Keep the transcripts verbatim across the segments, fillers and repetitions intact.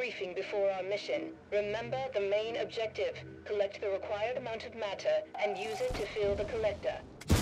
briefing before our mission. Remember the main objective. Collect the required amount of matter and use it to fill the collector.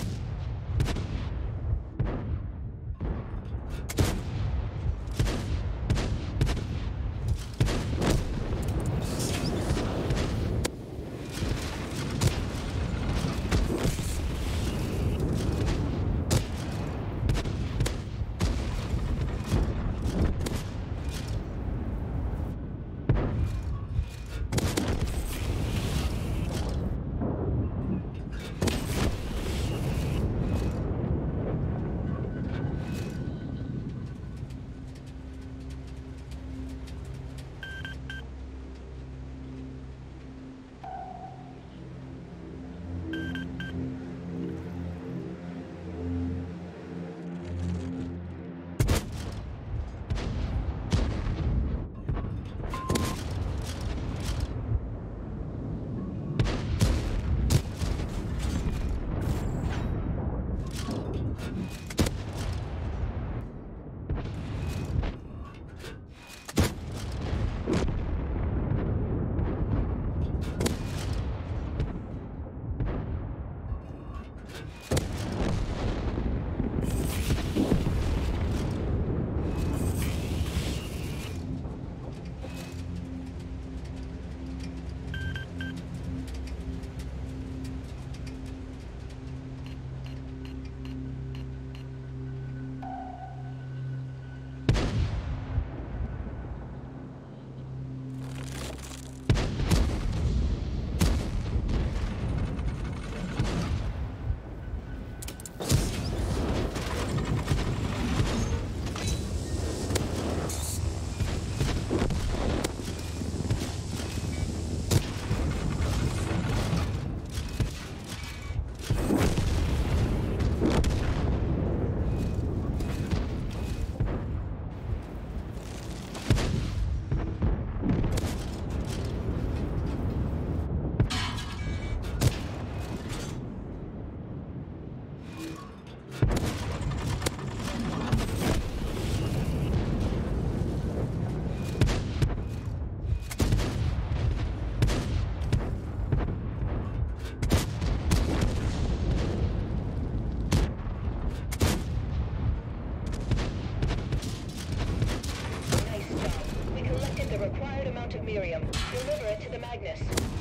Miriam, deliver it to the Magnus.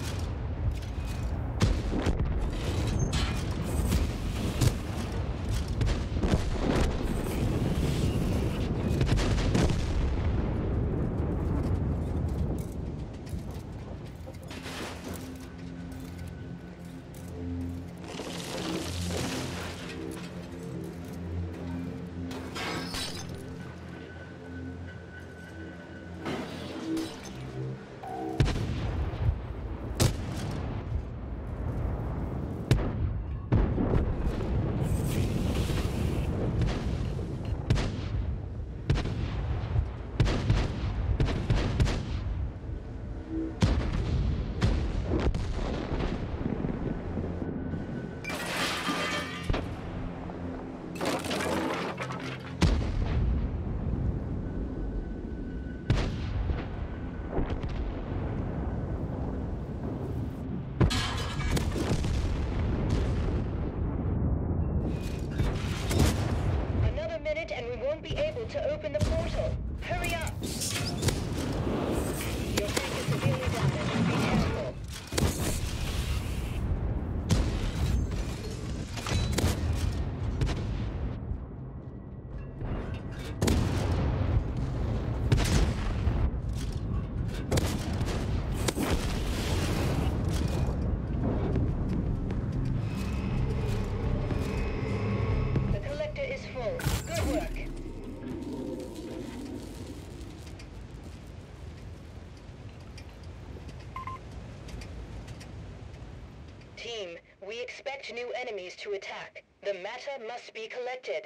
And we won't be able to open the portal. Hurry up! Your tank is severely damaged. Be careful. The collector is full. Good work. Team, we expect new enemies to attack. The matter must be collected.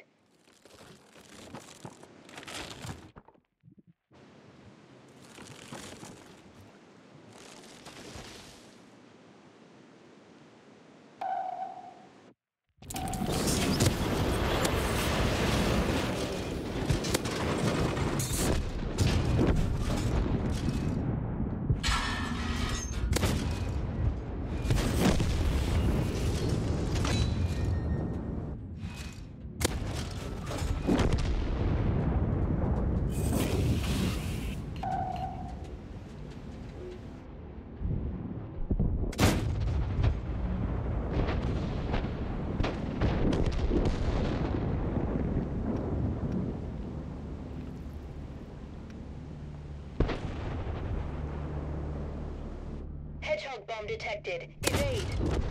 Hedgehog bomb detected. Evade.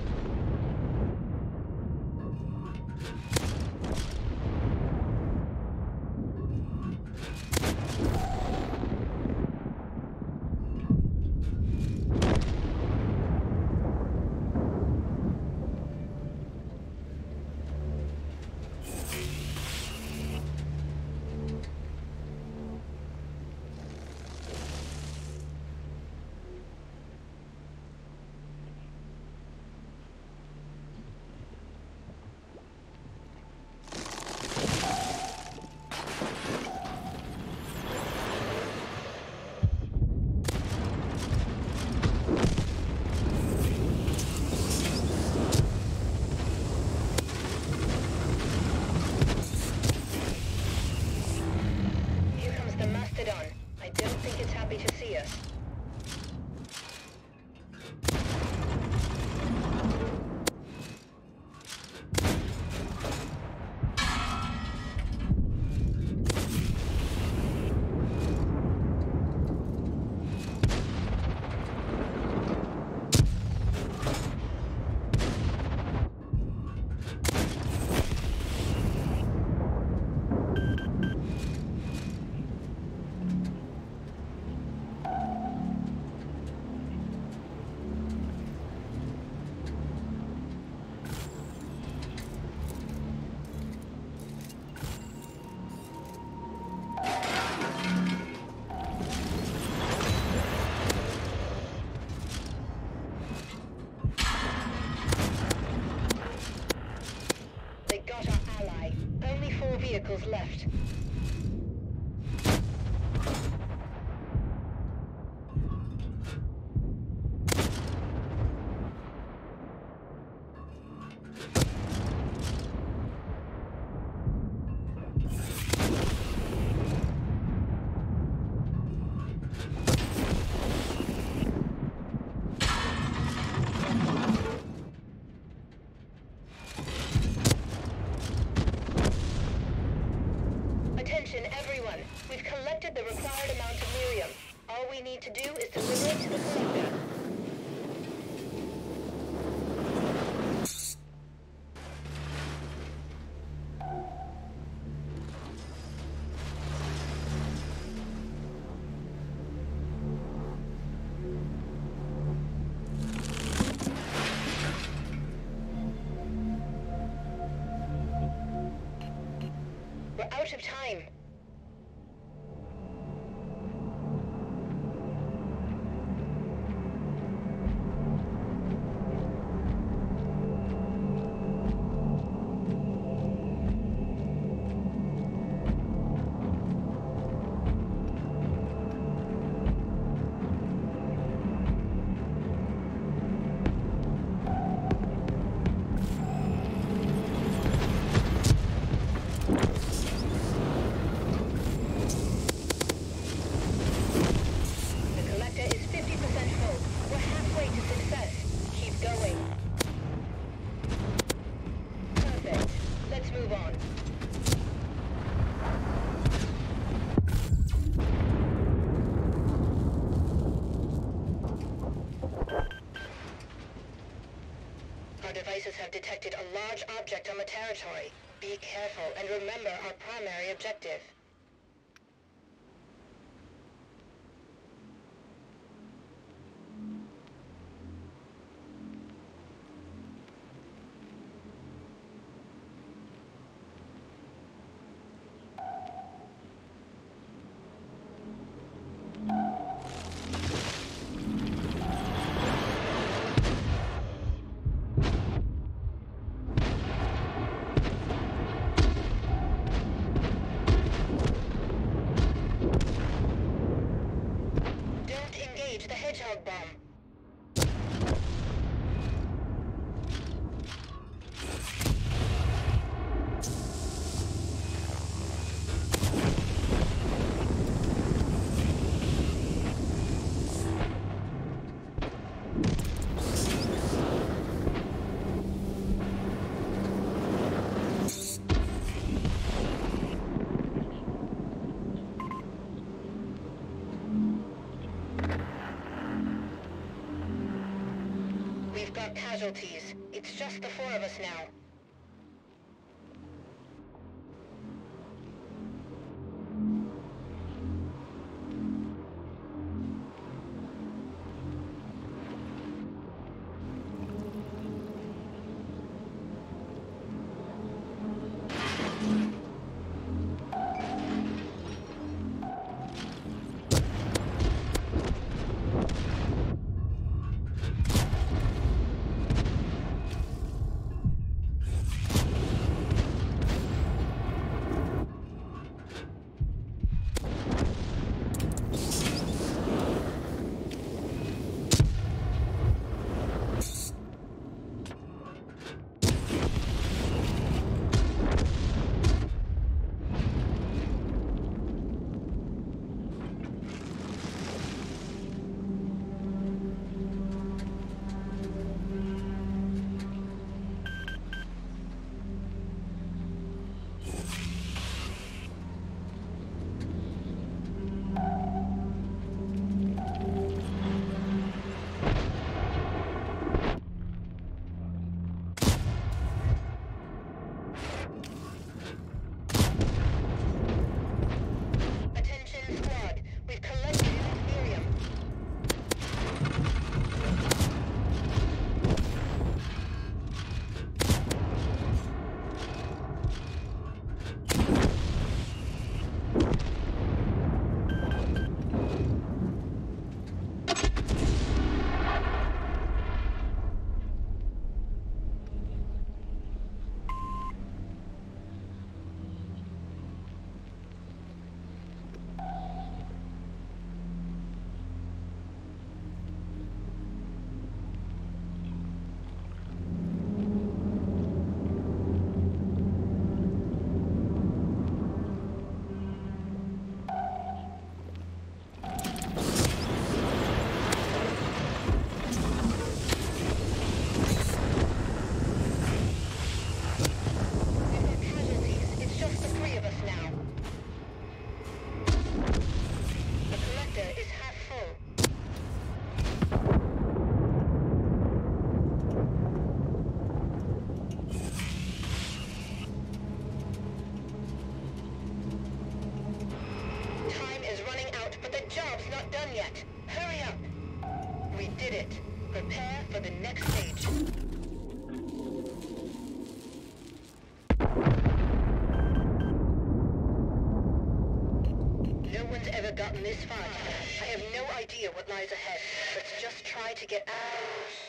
I don't think it's happy to see us. Vehicles left. Everyone, we've collected the required amount of Miriam. All we need to do is deliver it to the collector. We're out of time. Devices have detected a large object on the territory. Be careful and remember our primary objective. The Hedgehog bomb. We've got casualties. It's just the four of us now. Gotten this far. I have no idea what lies ahead. Let's just try to get out.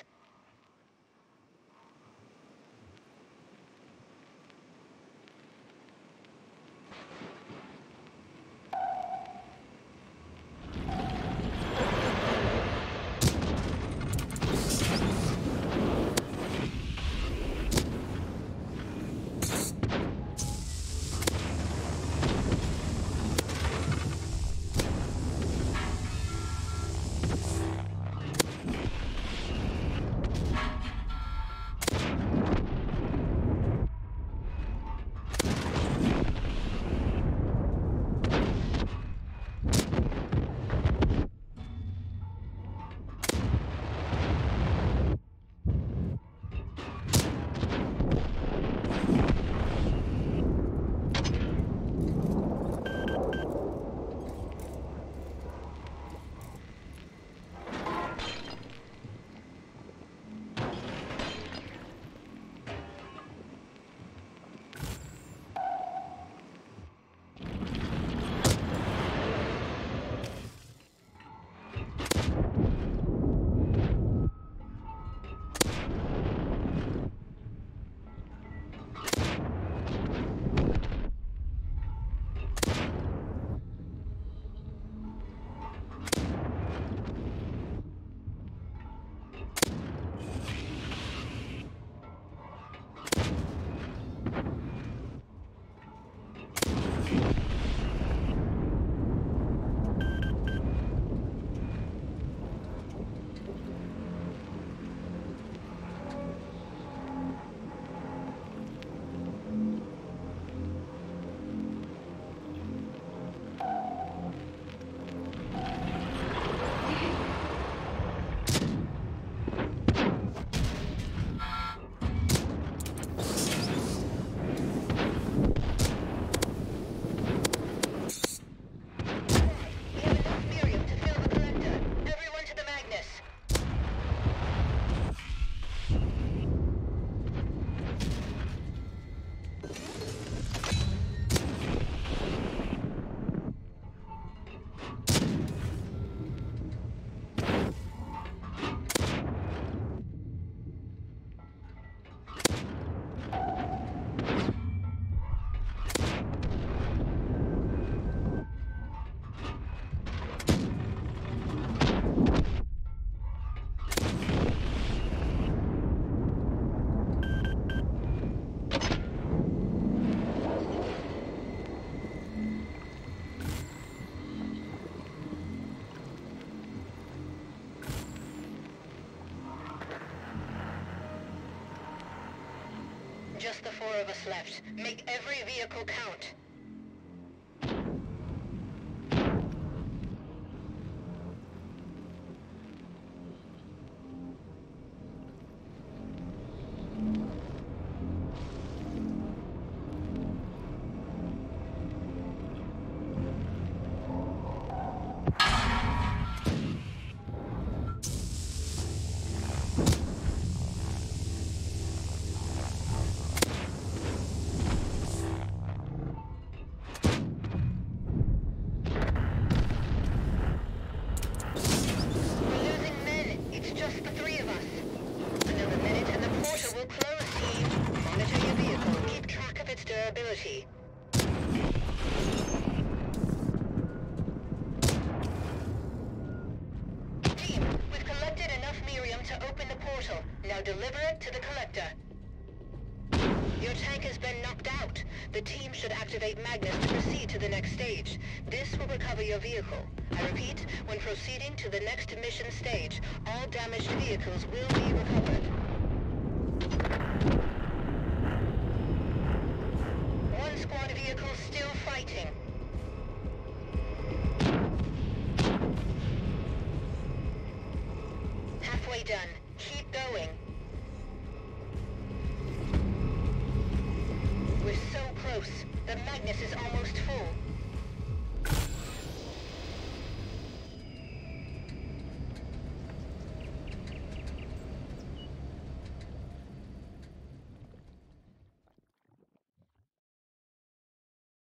us left. Make every vehicle count. Durability. Team, we've collected enough Miriam to open the portal. Now deliver it to the collector. Your tank has been knocked out. The team should activate Magnus to proceed to the next stage. This will recover your vehicle. I repeat, when proceeding to the next mission stage, all damaged vehicles will be recovered. Squad vehicles still fighting. Halfway done. Keep going. We're so close. The Magnus is almost